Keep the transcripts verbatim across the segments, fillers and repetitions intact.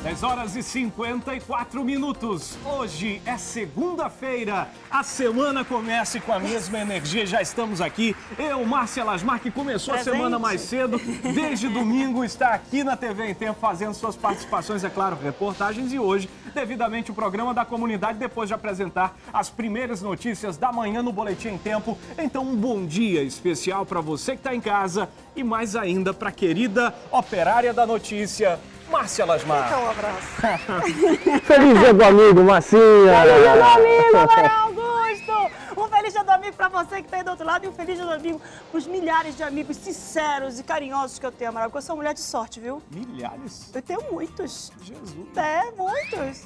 dez horas e cinquenta e quatro minutos. Hoje é segunda-feira. A semana começa e com a mesma energia já estamos aqui. Eu, Márcia Lasmar, que começou Presente. a semana mais cedo, desde domingo está aqui na T V em Tempo fazendo suas participações, é claro, reportagens. E hoje, devidamente, o programa da comunidade, depois de apresentar as primeiras notícias da manhã no Boletim em Tempo. Então, um bom dia especial para você que está em casa e mais ainda para a querida operária da notícia, Márcia Lasmar. Então, um abraço. Feliz dia do amigo, Marcinha! Feliz dia do amigo, Amaral Augusto! Um feliz dia do amigo pra você que tá aí do outro lado e um feliz dia do amigo pros milhares de amigos sinceros e carinhosos que eu tenho, Amaral, porque eu sou mulher de sorte, viu? Milhares? Eu tenho muitos. Jesus! É, muitos.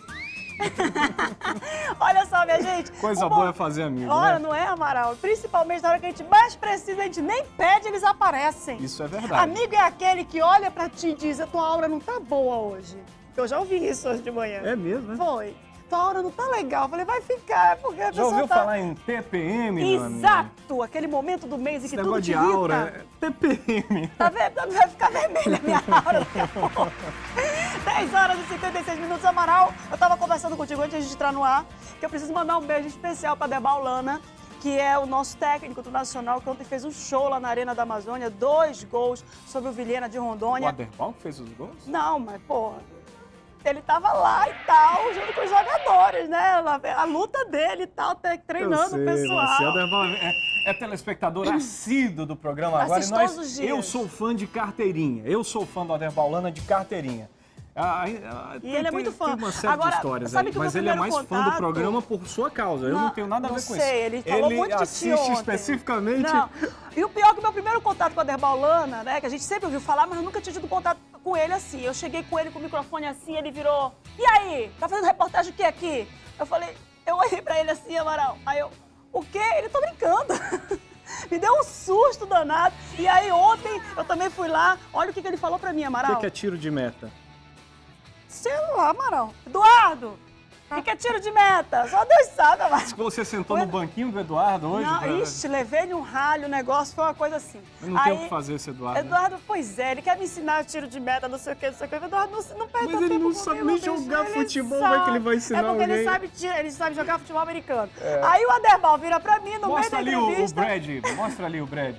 Olha só, minha gente. Coisa um boa bom... é fazer amigo, Olha, né? não é, Amaral? Principalmente na hora que a gente mais precisa, a gente nem pede, eles aparecem. Isso é verdade. Amigo é aquele que olha pra ti e diz, a tua aura não tá boa hoje. Eu já ouvi isso hoje de manhã. É mesmo, né? Foi. Tua aura não tá legal. Eu falei, vai ficar, porque a Já pessoa ouviu tá... falar em T P M, meu amigo? Exato! Aquele momento do mês em Esse que tudo negócio te de irrita. aura, é T P M. Tá vendo? Vai ficar vermelha a minha aura daqui a pouco. dez horas e cinquenta e seis minutos, Amaral. Eu tava conversando contigo antes de entrar no ar, que eu preciso mandar um beijo especial pra Debal Lana, que é o nosso técnico do Nacional, que ontem fez um show lá na Arena da Amazônia, dois gols sobre o Vilhena de Rondônia. O Aderbal que fez os gols? Não, mas, porra, ele tava lá e tal, junto com os jogadores, né? A luta dele e tal, treinando sei, o pessoal. Você, o Aderbal é, é telespectador assíduo do programa agora. Assiste E nós, todos os dias. eu sou fã de carteirinha. Eu sou fã do Aderbal Lana de carteirinha. Ah, ah, E tem, ele é muito tem, fã. Tem uma série Agora, de histórias sabe aí, que o mas meu ele é primeiro mais fã do contato- programa por sua causa. Eu não, Não, tenho nada a ver não com sei, isso. ele falou muito de ti assiste ontem. especificamente... Não. E o pior é que o meu primeiro contato com a Aderbal Lana, né, que a gente sempre ouviu falar, mas eu nunca tinha tido contato com ele assim. Eu cheguei com ele com o microfone assim, ele virou, e aí, tá fazendo reportagem o que aqui? Eu falei, eu olhei pra ele assim, Amaral, aí eu, o quê? Ele, tô brincando. Me deu um susto danado. E aí ontem eu também fui lá, olha o que, que ele falou pra mim, O Amaral. que, que é tiro de meta? Sei lá, Amaral. Eduardo, o que, que é tiro de meta? Só Deus sabe, Amaral. Você sentou Foi- no banquinho do Eduardo hoje? Não, pra- ixi, levei-lhe um ralho, o negócio foi uma coisa assim. Eu não Aí, tenho o que fazer esse Eduardo. né? Eduardo, pois é, ele quer me ensinar tiro de meta, não sei o que, não sei o que. Eduardo, não, não perde Mas ele tempo não comigo, sabe nem bicho. jogar Ele futebol, sabe. como é que ele vai ensinar É porque ele alguém? sabe, tira- ele sabe jogar futebol americano. Aí o Aderbal vira pra mim no Mostra ali meio da o, o entrevista. Brad, mostra ali o Brad.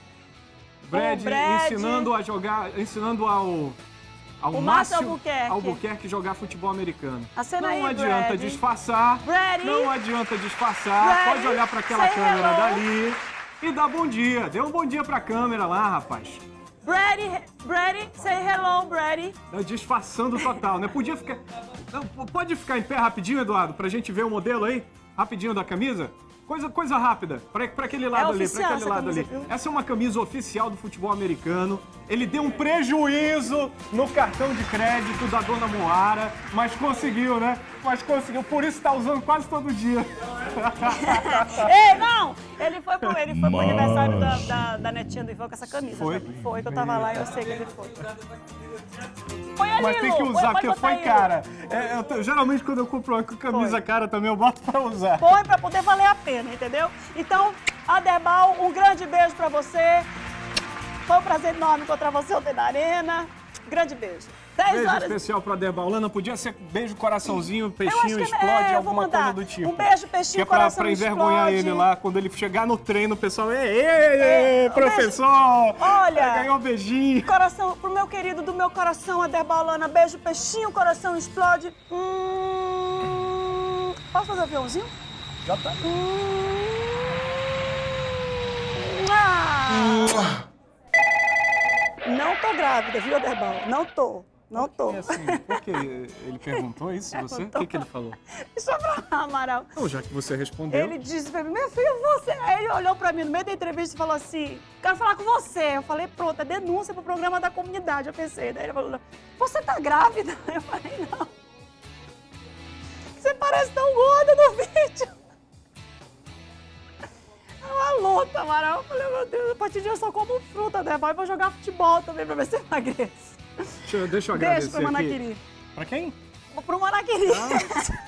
Brad, Brad. ensinando a jogar, ensinando ao... Ao O Márcio Márcio Albuquerque. Albuquerque jogar futebol americano. Acena Não aí, adianta Brad. disfarçar. Brad. Não adianta disfarçar. Brad. Pode olhar para aquela Say câmera hello. dali e dar bom dia. Dê um bom dia pra câmera lá, rapaz. Brady, Brady, say hello, Brady. Tá disfarçando total, né? Podia ficar... Não, pode ficar em pé rapidinho, Eduardo, pra gente ver o modelo aí? Rapidinho da camisa? Coisa, coisa rápida, pra, pra aquele lado ali, pra oficial aquele essa lado camisa, ali. viu? Essa é uma camisa oficial do futebol americano. Ele deu um prejuízo no cartão de crédito da dona Moara, mas conseguiu, né? Mas conseguiu, por isso tá usando quase todo dia. Ei, não! Ele foi pro, ele foi pro aniversário da, da, da netinha do Ivan com essa camisa. Foi? sabe? Foi, que eu tava lá e eu sei que ele foi. Põe ali, Mas tem que Lu, usar, põe- porque pode foi botar aí, cara. É, eu tô- geralmente quando eu compro uma camisa Foi. cara também, eu boto pra usar. Põe pra poder valer a pena, entendeu? Então, Aderbal, um grande beijo pra você. Foi um prazer enorme encontrar você ontem na arena. Grande beijo. dez Beijo horas. especial pra Aderbal Lana. Podia ser beijo, coraçãozinho, Eu acho peixinho, que é- explode, é, eu vou alguma mandar. coisa do tipo. Um beijo, peixinho, Que é pra, coração pra envergonhar explode. ele lá, quando ele chegar no treino, o pessoal... Ei, ei, ei, É, professor! Olha. Ganhou um beijinho. Coração, pro meu querido do meu coração, Aderbal Lana, beijo, peixinho, coração explode. Hum... Posso fazer o aviãozinho? Já tá. Ah! Não tô grávida, viu, Aderbal? Não tô, não tô. E assim, por que ele perguntou isso, você? O que, que ele falou? Deixa eu falar, Amaral. Não, já que você respondeu... Ele disse pra mim, minha filha, você... Aí ele olhou pra mim no meio da entrevista e falou assim, quero falar com você. Eu falei, pronto, é denúncia pro programa da comunidade, eu pensei. Daí ele falou, você tá grávida? Eu falei, não. Você parece tão gorda no vídeo. É uma luta, Amaral. Eu falei, meu Deus, a partir de hoje eu só como fruta, né? Vai pra jogar futebol também pra ver se eu emagreço. Deixa, eu- deixa eu Deixa agradecer pro aqui. Manaquiri. Pra quem? Pro Manaquiri. Ah.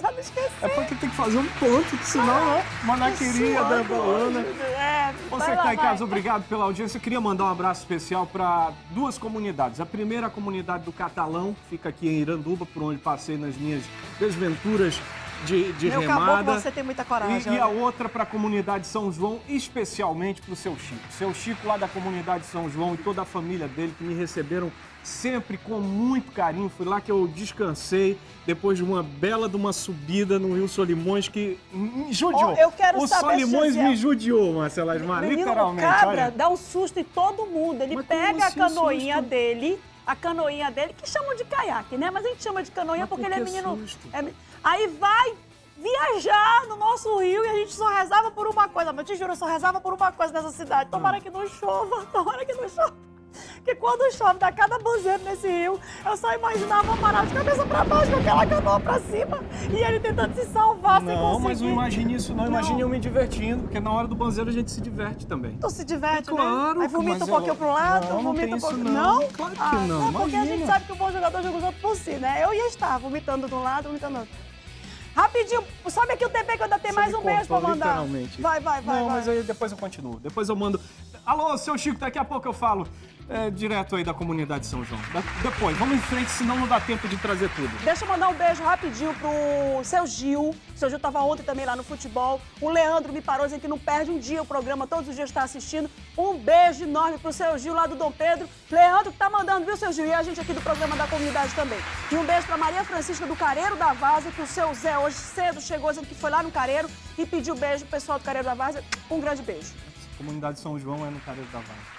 pra não esquecer. É porque tem que fazer um ponto, que senão, né? Manaqueria da Bolana. É, Você que está em casa, obrigado pela audiência. Eu queria mandar um abraço especial para duas comunidades. A primeira, a comunidade do Catalão, que fica aqui em Iranduba, por onde passei nas minhas desventuras de, de Meu remada. caboclo, você tem muita coragem. E, e a outra para a comunidade São João, especialmente para o seu Chico. Seu Chico lá da comunidade São João e toda a família dele que me receberam sempre com muito carinho. Foi lá que eu descansei, depois de uma bela de uma subida no Rio Solimões, que me judiou. Oh, eu quero o saber Solimões se me judiou, Marcela Asmar, Menino, literalmente. O cabra olha. dá um susto em todo mundo. Ele Mas pega a assim, canoinha susto? dele, a canoinha dele, que chamam de caiaque, né? Mas a gente chama de canoinha Mas porque por ele é que menino... susto? é- aí vai viajar no nosso rio e a gente só rezava por uma coisa. Mas eu te juro, eu só rezava por uma coisa nessa cidade. Tomara que não chova, tomara que não chova. Porque quando chove, dá cada buzeiro nesse rio, eu só imaginava parar de cabeça pra baixo com aquela canoa pra cima e ele tentando se salvar sem Não, conseguir. mas não imagine isso, não. Não. Imagine eu me divertindo, porque na hora do banzeiro a gente se diverte também. Tu se diverte, Claro, né? Aí vomita mas um pouquinho eu- pro lado, não, não vomita tem um isso pouquinho... não. Claro que Ah, não, é porque a gente imagina. sabe que o bom jogador joga os outros por si, né? Eu ia estar vomitando de um lado, vomitando do outro. Rapidinho, sobe aqui o T P que eu ainda tenho Você mais me um beijo pra cortou, mandar. literalmente. Vai, vai, vai. Não, vai. mas aí depois eu continuo. Depois eu mando. Alô, seu Chico, daqui a pouco eu falo é, direto aí da comunidade São João. Da- Depois, vamos em frente, senão não dá tempo de trazer tudo. Deixa eu mandar um beijo rapidinho pro seu Gil. O seu Gil tava ontem também lá no futebol. O Leandro me parou dizendo que não perde um dia o programa, todos os dias está assistindo. Um beijo enorme pro seu Gil lá do Dom Pedro. Leandro que tá mandando, viu, seu Gil? E a gente aqui do programa da comunidade também. E um beijo pra Maria Francisca do Careiro da Várzea, que o seu Zé hoje cedo chegou dizendo que foi lá no Careiro e pediu beijo pro pessoal do Careiro da Várzea. Um grande beijo. Comunidade São João é no Careiro da Várzea.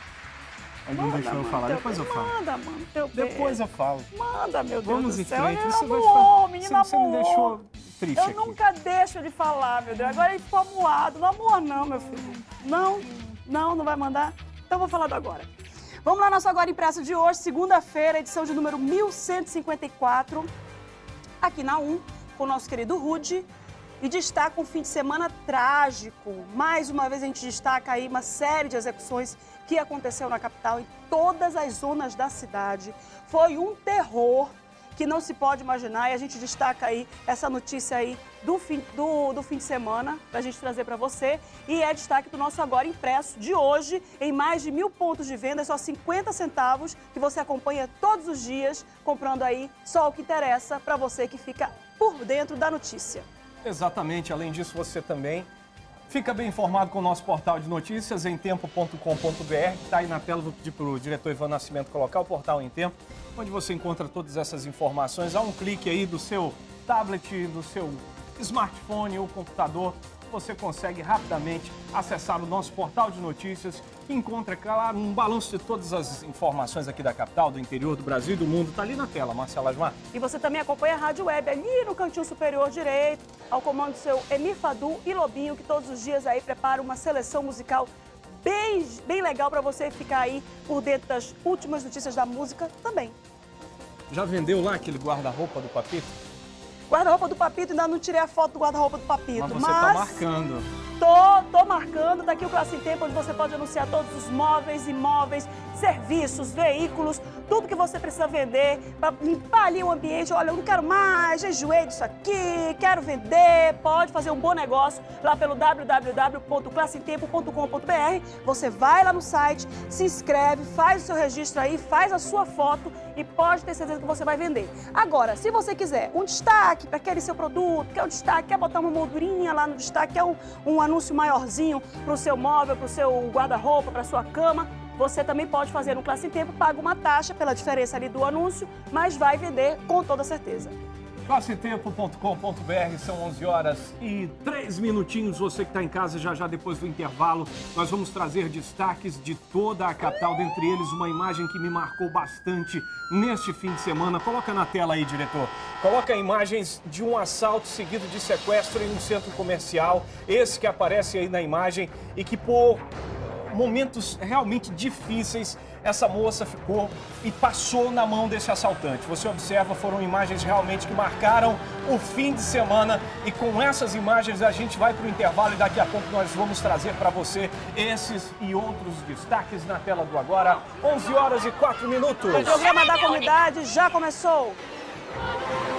Ele não Manda, deixou eu mano, falar, teu depois eu beijo. falo. Manda, mano, teu Depois beijo. eu falo. Manda, meu Deus Vamos do em céu. frente, Ele você vai amor, ficar... menino Você, você me amor. deixou triste Eu aqui. nunca deixo de falar, meu Deus. Agora ele ficou amuado. Não amor não, meu filho. Não, não, não vai mandar? Então eu vou falar do agora. Vamos lá, nosso Agora Impresso de hoje, segunda-feira, edição de número mil cento e cinquenta e quatro, aqui na um, com o nosso querido Rude. E destaca um fim de semana trágico. Mais uma vez a gente destaca aí uma série de execuções que aconteceu na capital, em todas as zonas da cidade. Foi um terror que não se pode imaginar e a gente destaca aí essa notícia aí do fim, do, do fim de semana pra gente trazer para você. E é destaque do nosso Agora Impresso de hoje, em mais de mil pontos de venda, só cinquenta centavos, que você acompanha todos os dias, comprando aí só o que interessa para você que fica por dentro da notícia. Exatamente, além disso você também fica bem informado com o nosso portal de notícias, em tempo ponto com ponto br, que está aí na tela. Vou pedir para o diretor Ivan Nascimento colocar o portal Em Tempo, onde você encontra todas essas informações. Há um clique aí do seu tablet, do seu smartphone ou computador, você consegue rapidamente acessar o nosso portal de notícias, que encontra, claro, um balanço de todas as informações aqui da capital, do interior, do Brasil e do mundo. Está ali na tela, Marcela Asmar. E você também acompanha a Rádio Web ali no cantinho superior direito, ao comando do seu Emir Fadu e Lobinho, que todos os dias aí prepara uma seleção musical bem, bem legal para você ficar aí por dentro das últimas notícias da música também. Já vendeu lá aquele guarda-roupa do Papito? Guarda-roupa do Papito, ainda não tirei a foto do guarda-roupa do Papito, Mas mas... você está marcando. Tô, tô marcando, daqui o Classe em Tempo, onde você pode anunciar todos os móveis, imóveis, serviços, veículos, tudo que você precisa vender para limpar ali o ambiente. Olha, eu não quero mais, já enjoei disso aqui, quero vender. Pode fazer um bom negócio lá pelo w w w ponto classe em tempo ponto com ponto br. Você vai lá no site, se inscreve, faz o seu registro aí, faz a sua foto e pode ter certeza que você vai vender. Agora, se você quiser um destaque para aquele seu produto, quer um destaque, quer botar uma moldurinha lá no destaque, quer um, um anúncio maiorzinho para o seu móvel, para o seu guarda-roupa, para a sua cama, você também pode fazer no Classe em Tempo, paga uma taxa pela diferença ali do anúncio, mas vai vender com toda certeza. classe tempo ponto com ponto br, são onze horas e três minutinhos. Você que está em casa, já já depois do intervalo, nós vamos trazer destaques de toda a capital, dentre eles uma imagem que me marcou bastante neste fim de semana. Coloca na tela aí, diretor. Coloca imagens de um assalto seguido de sequestro em um centro comercial, esse que aparece aí na imagem e que por momentos realmente difíceis essa moça ficou e passou na mão desse assaltante. Você observa, foram imagens realmente que marcaram o fim de semana e com essas imagens a gente vai para o intervalo e daqui a pouco nós vamos trazer para você esses e outros destaques na tela do Agora, onze horas e quatro minutos. O programa da comunidade já começou.